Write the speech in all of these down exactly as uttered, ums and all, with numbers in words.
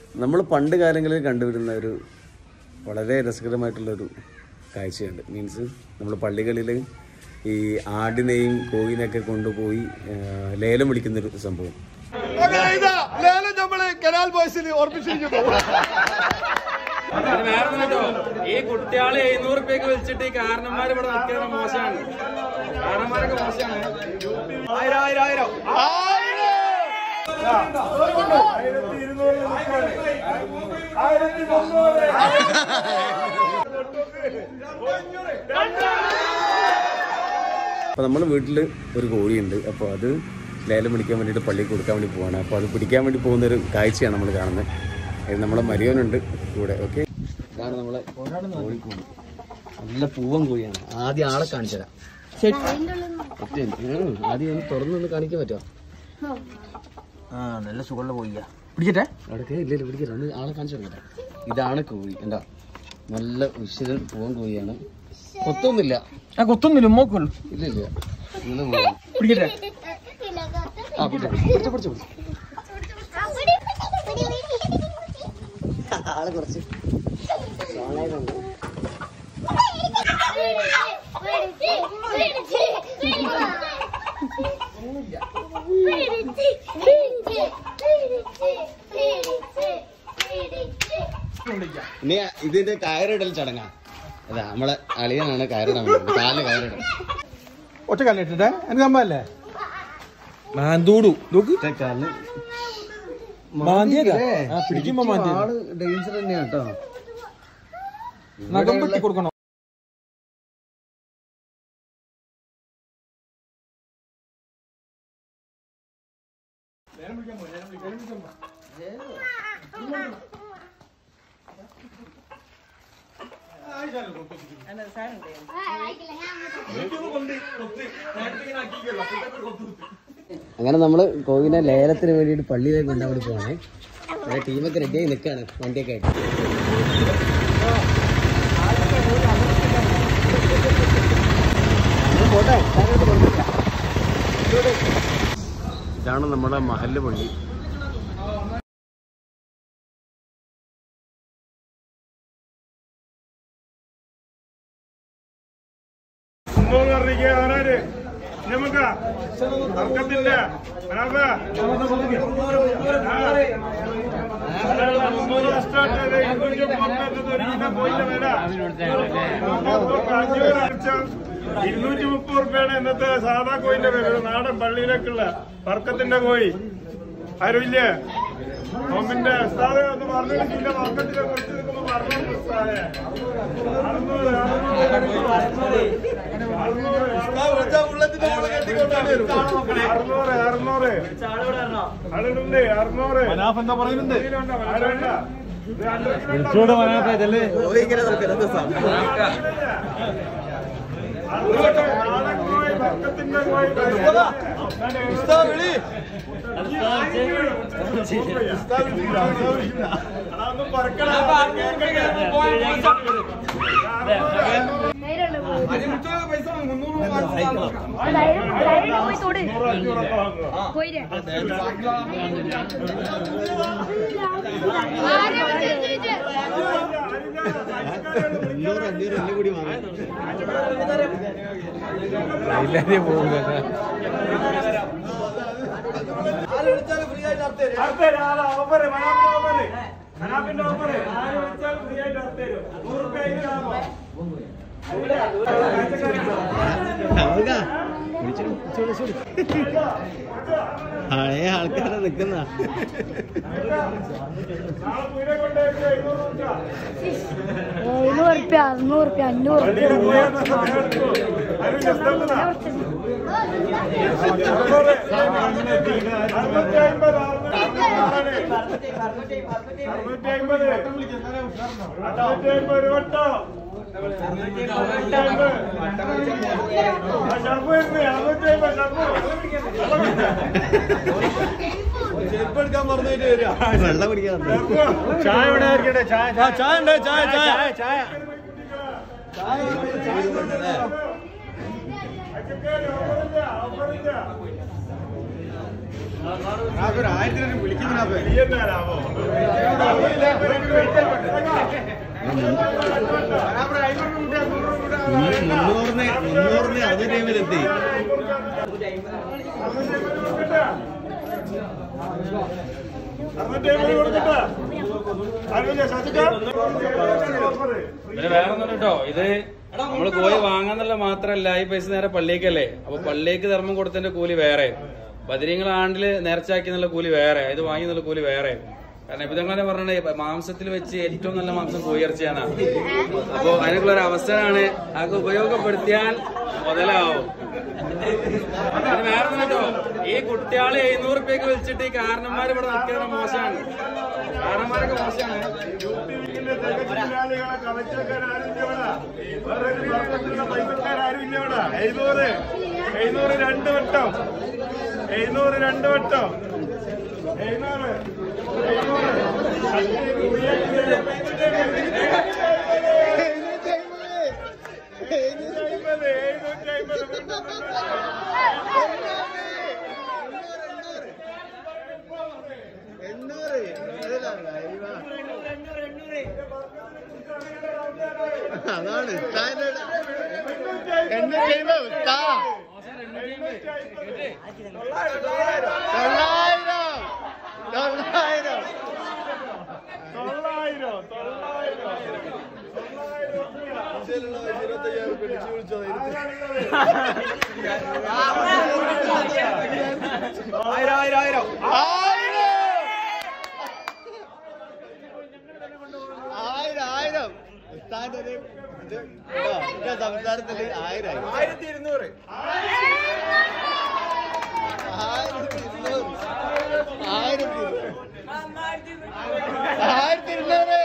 നമ്മൾ പണ്ട് കാലങ്ങളിൽ കണ്ടുവരുന്ന ഒരു വളരെ രസകരമായിട്ടുള്ളൊരു കാഴ്ചയുണ്ട്. മീൻസ് നമ്മൾ പള്ളികളിൽ ഈ ആടിനെയും കോഴിനെയൊക്കെ കൊണ്ടുപോയി ലേലം വിളിക്കുന്നൊരു സംഭവം. ഈ കുട്ടികളെ എഴുന്നൂറ് റുപ്യക്ക് വിളിച്ചിട്ട് ഈ കാരണന്മാർ ഇവിടെ നിൽക്കുന്ന മോശമാണ്. കാരണന്മാരൊക്കെ മോശമാണ്. ആയിരം ആയിരം ആയിരം ആയിരത്തി ഇരുന്നൂറ് ആയിരത്തി മുന്നൂറ് അപ്പോൾ നമ്മൾ വീട്ടിൽ ഒരു കോഴിയുണ്ട്. അപ്പോൾ അത് ലേലം പിടിക്കാൻ വേണ്ടിയിട്ട് പള്ളിയിൽ കൊടുക്കാൻ വേണ്ടി പോവാണ്. അപ്പോൾ അത് പിടിക്കാൻ വേണ്ടി പോകുന്നൊരു കാഴ്ചയാണ് നമ്മൾ കാണുന്നത്. നമ്മളെ മരിയോനുണ്ട് കൂടെ. ഓക്കെ, ഇതാണ് നമ്മളെ കോഴിക്കോട്. നല്ല പൂവൻ കോഴിയാണ്. ആദ്യം ആളെ കാണിച്ചു തരാം. ആദ്യം ഒന്ന് തുറന്നൊന്ന് കാണിക്കാൻ പറ്റുമോ? ആ, നല്ല സുഖമുള്ള കോഴിയാ. പിടിക്കട്ടെ? അവിടെയൊക്കെ ഇല്ല ഇല്ല പിടിക്കട്ടെ. ഒന്ന് ആളെ കാണിച്ചു കൊടുക്കട്ടെ. ഇതാണ് കോഴി. എന്താ നല്ല ഉശിരൻ പൂവൻ കോഴിയാണ്. കൊത്തൊന്നുമില്ല. ആ, കൊത്തൊന്നുമില്ല. ഉമ്മക്കുള്ളൂ. ഇല്ല ഇല്ല പിടിക്കട്ടെ? ആ പിടിച്ചു പിടിച്ചു പിടിച്ചു ആളെ കുറച്ച് ഇനി ഇതിന്റെ കയറിടൽ ചടങ്ങാ. അതാ നമ്മളെ അളിയനാണ് കയറിടാൻ വേണ്ടി. കാലിന് കയറിടാൻ ഒറ്റ കാലിട്ടിട്ടെ. എനിക്ക് അമ്മല്ലേ മാന്തൂടു കാലിന് പിടിക്കുമ്പോ ആള് ഡേഞ്ചർ തന്നെയാ കേട്ടോ. നഖം വെട്ടി കൊടുക്കണം. അങ്ങനെ നമ്മള് കോവിനെ ലേലത്തിന് വേണ്ടിയിട്ട് പള്ളിയിലേക്ക് കൊണ്ടാൻ വേണ്ടി പോവാണ്. അവിടെ ടീമൊക്കെ റെഡിയായി നിൽക്കാണ് വണ്ടിയൊക്കെ ആയിട്ട്. ഇതാണ് നമ്മുടെ മഹല്ല് പള്ളി. നമുക്ക് തർക്കത്തിന്റെ ഇരുന്നൂറ്റി മുപ്പത് റുപ്യാണ് ഇന്നത്തെ സാധാ കോയിന്റെ പേര്. നാടൻ പള്ളിയിലേക്കുള്ള തർക്കത്തിന്റെ കോഴി ആരുമില്ലേ? നോമ്പിന്റെ ഉസ്താദെ ഒന്ന് പറഞ്ഞിട്ടില്ല. തർക്കത്തിലെ കുറച്ച് നിൽക്കുമ്പോ പറഞ്ഞു ഉസ്താദെ അറുന്നൂറ് അറുന്നൂറ് അറുന്നൂറ് ആളുണ്ട്. അറുന്നൂറ് എന്താ പറയുന്നുണ്ട്? തർക്കത്തിന്റെ കോഴി കൂടി വാങ്ങാൻ മനാഫിന്റെ ഓഫർ ആര് വിളിച്ചാൽ ഫ്രീ ആയിട്ട് അർത്തരും. നൂറ് പഴയ ആൾക്കാരെ നിക്കുന്ന എഴുന്നൂറ് റുപ്യ അറുന്നൂറ് റുപ്യ അഞ്ഞൂറ് ചെരുപ്പെടുക്കാൻ പറഞ്ഞിട്ട് വരിക വെള്ളം കുടിക്കാൻ ചായ ഇവിടെ ചായ ചായ ഉണ്ട് ചായ ചായ ചായ മുന്നൂറിന് മുന്നൂറിന് അതേ ടൈമിലെത്തി. പിന്നെ വേറെ ഒന്നും കേട്ടോ, ഇത് നമ്മള് കോഴി വാങ്ങാന്നുള്ള മാത്രല്ല ഈ പൈസ നേരെ പള്ളിക്കല്ലേ. അപ്പൊ പള്ളിക്ക് ധർമ്മം കൊടുത്തതിന്റെ കൂലി വേറെ, ബദരീങ്ങൾ ആണ്ടില് നേർച്ചാക്കി എന്നുള്ള കൂലി വേറെ, ഇത് വാങ്ങി എന്നുള്ള കൂലി വേറെ. കാരണം ഇപ്പൊ തന്നെ പറഞ്ഞേ മാംസത്തിൽ വെച്ച് ഏറ്റവും നല്ല മാംസം കോഴിയിറച്ചിയാണ്. അപ്പൊ അതിനൊക്കെയുള്ള ഒരു അവസരമാണ്, അതൊക്കെ ഉപയോഗപ്പെടുത്തിയാൽ മുതലാവും. പിന്നെ വേറെ ഒന്നും കേട്ടോ, ഈ കുട്ടികള് എഴുന്നൂറ് റുപ്യക്ക് വെച്ചിട്ട് ഈ കാരണന്മാര് ഇവിടെ നിൽക്കുന്ന മോശമാണ്. കാരണന്മാരൊക്കെ മോശമാണ്. എഴുന്നൂറ് എഴുന്നൂറ് രണ്ട് വട്ടം എഴുന്നൂറ് രണ്ട് വട്ടം എഴുന്നൂറ് എഴുന്നൂറ്റി അമ്പത് എണ്ണൂറ് അതാണ് എണ്ണൂറ്റി അമ്പത് തൊള്ളായിരം തൊള്ളായിരം തൊള്ളായിരം തൊള്ളായിരം ആയിരം ആയിരം ആയിരം ആയിരം ആയിരം സംസാരത്തില് ആയിരം ആയിരത്തി ഇരുന്നൂറ് ആയിരത്തി ഇരുന്നൂറ് ആയിരത്തി ആയിരത്തി ഇരുന്നൂറ്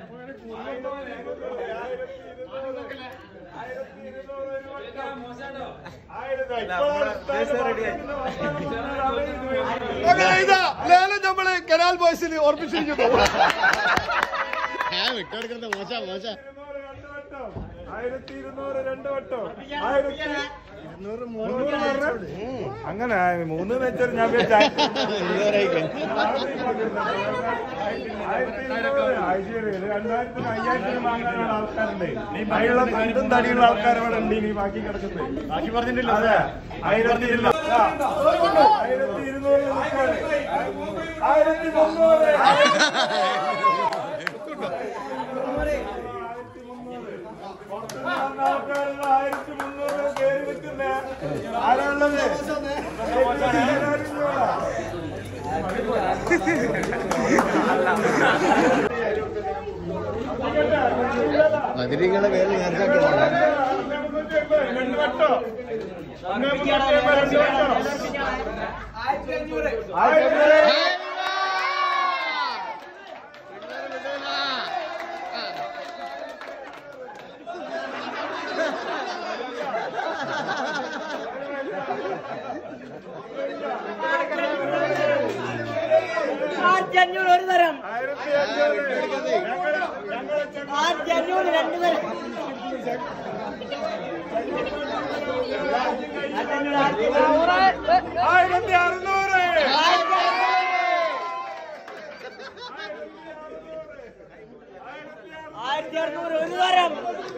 ലേലം നമ്മള് കനാൽ ബോയ്സിൽ ഓർപ്പിച്ചിരിക്കുന്നു. വിട്ടെടുക്കുന്ന മോശ മോശ ആയിരത്തി ഇരുന്നൂറ് രണ്ട് വട്ടം ആയിരത്തി അങ്ങനെ മൂന്ന് വെച്ചാൽ ഞാൻ രണ്ടായിരത്തിന് അയ്യായിരത്തിന് വാങ്ങാനുള്ള ആൾക്കാരുണ്ട്. അതിനുള്ള പണ്ടും തടിയുള്ള ആൾക്കാർ അവിടെ ഉണ്ട്. ഇനി ബാക്കി കിടക്കുന്നത് ബാക്കി പറഞ്ഞിട്ടില്ല. അതെ ആയിരത്തി ആയിരത്തി ഇരുന്നൂറ് ആയിരത്തി മുന്നൂറ് ആയിരത്തി മുന്നൂറ് കയറി നിൽക്കുന്ന ആരാളുള്ളത്? മധുരികളെ പേര് നേർച്ചാക്കി രണ്ട് വട്ടോ ആയിരത്തി അഞ്ഞൂറ് ഒരു തരം, ആയിരത്തി അഞ്ഞൂറ് ആയിരത്തി അഞ്ഞൂറ് രണ്ട് തരം, ആയിരത്തി അറുന്നൂറ് ആയിരത്തി അറുന്നൂറ് ഒരു തരം,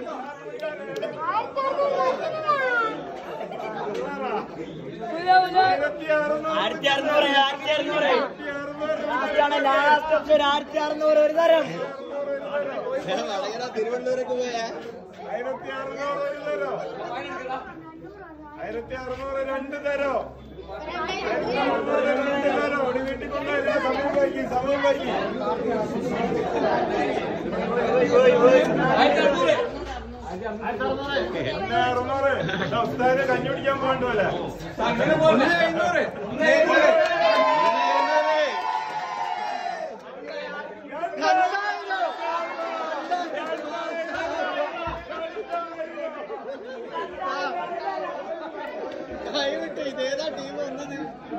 ആയിരത്തി അറുന്നൂറ് ആയിരത്തി അറുന്നൂറ് ആയിരത്തി അറുന്നൂറ് ലാസ്റ്റാണ് ലാസ്റ്റ് ഓപ്ഷൻ ആയിരത്തി അറുന്നൂറ് ഒരു തരം, തിരുവനന്തപുരത്ത് പോയാ ആയിരത്തി അറുന്നൂറ് ഒരു തരോ ആയിരത്തി അറുന്നൂറ് രണ്ട് തരോ ആയിരത്തി അറുന്നൂറ് രണ്ട് തരോ ഒരു വീട്ടിൽ കൊണ്ടുവരുന്ന സമയം വൈകി സമയം വൈകി പിന്നെ അറുന്നൂറ് ഉസ്താദിനെ കഞ്ഞി പിടിക്കാൻ പോകണ്ടല്ലേ കൈവിട്ട് ഇതേതാ ടീം വന്നത്?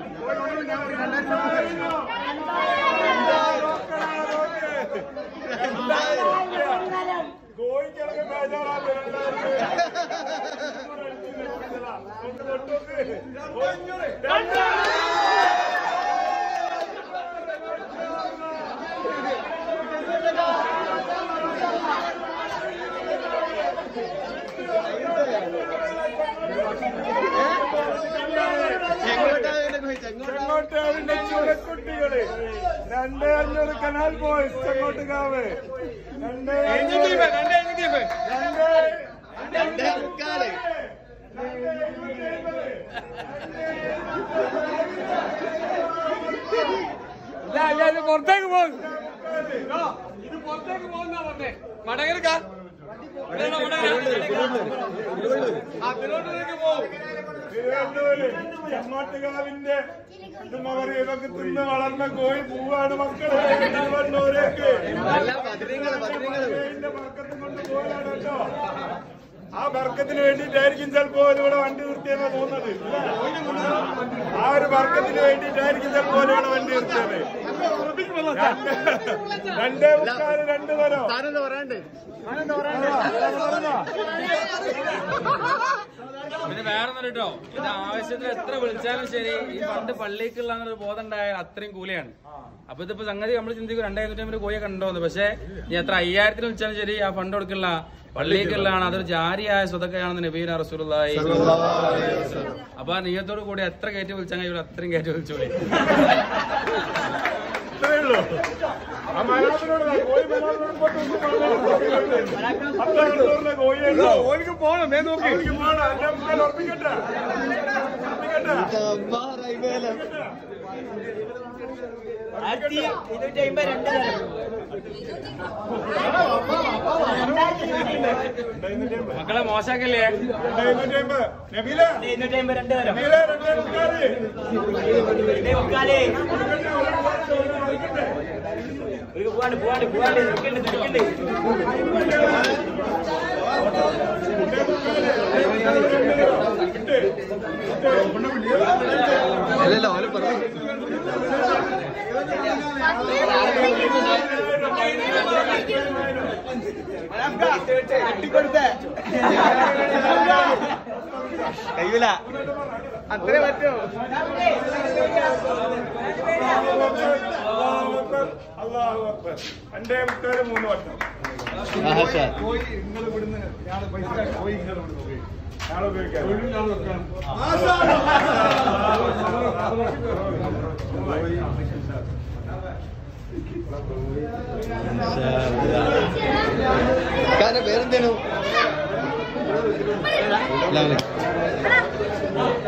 കോഴിക്കിടക്ക് ബേജാറാണ് രണ്ടായിരം ചെങ്ങോട്ടാവിന്റെ ചുരക്കുട്ടികള് രണ്ടേ അഞ്ഞൂറ് കനാൽ ബോയ്സ് ചെങ്ങോട്ടുകാവ് രണ്ടേ രണ്ടേ മുക്കാല് പുറത്തേക്ക് പോകും ഇത് പുറത്തേക്ക് പോകുന്ന പറഞ്ഞേ മടങ്ങെടുക്കാം ചെങ്ങോട്ടുകാവിന്റെ ഇതൊക്കെ തിന്ന് വളർന്ന കോഴി പൂവാണ് മക്കളെ തിരുവണ്ണൂരേക്ക് ബർക്കത്തും കൊണ്ട് പോകാണ് കേട്ടോ. ആ ബർക്കത്തിന് വേണ്ടിയിട്ടായിരിക്കും ചിലപ്പോ ഇവിടെ വണ്ടി നിർത്തിയെന്നാ തോന്നുന്നത്. ആ ഒരു ബർക്കത്തിന് വേണ്ടിയിട്ടായിരിക്കും ചിലപ്പോ ഇവിടെ വണ്ടി നിർത്തിയത്. രണ്ടേ മുക്കാല് രണ്ട് വരോ പിന്നെ വേറെ ഒന്നും കേട്ടോ, ഇത് ആവശ്യത്തിന് എത്ര വിളിച്ചാലും ശരി ഈ ഫണ്ട് പള്ളിക്കുള്ള എന്നൊരു ബോധം ഉണ്ടായാൽ അത്രയും കൂലിയാണ്. അപ്പൊ ഇതിപ്പോ സംഗതി നമ്മൾ ചിന്തിക്കും രണ്ടായിരത്തി അമ്പത് കോഴിയെ കണ്ടോന്ന്. പക്ഷെ ഇനി എത്ര അയ്യായിരത്തിന് വിളിച്ചാലും ശരി ആ ഫണ്ട് കൊടുക്കില്ല പള്ളിക്കുള്ളതാണ്. അതൊരു ജാരിയായ സ്വതക്കയാണെന്ന് നബീന റസൂലുള്ളാഹി. അപ്പൊ ആ നീയത്തോട് കൂടി എത്ര കയറ്റി വിളിച്ചാൽ കഴിയും അത്രയും കയറ്റി വിളിച്ചോളി. ഓനിക്ക് പോണം നോക്കി ഉറപ്പിക്കട്ടെ ആയിരത്തി ഇരുന്നൂറ്റി അമ്പത് രണ്ട് തരം മക്കളെ മോശാക്കല്ലേ? ഇരുന്നൂറ്റി അമ്പത് ഇരുന്നൂറ്റി അമ്പത് രണ്ട് തരം മുക്കാലേ പോവാണ്ട് പോവാണ്ട് പോവാണ്ട് നിൽക്കണ്ട് നിൽക്കണ്ട് അല്ലല്ലോ അവന് പറഞ്ഞു കഴിയൂല അത്രേ പറ്റൂ. അല്ലാഹു അക്ബർ. രണ്ടേ മുക്കാല് മൂന്ന് വട്ടം പോയി നിങ്ങൾ ഇവിടുന്ന് ഞാളെ പൈസ പോയി നിങ്ങൾ ഇവിടുന്ന് പോയി നാളെ ഉപയോഗിക്കാം. പേരെന്തേനു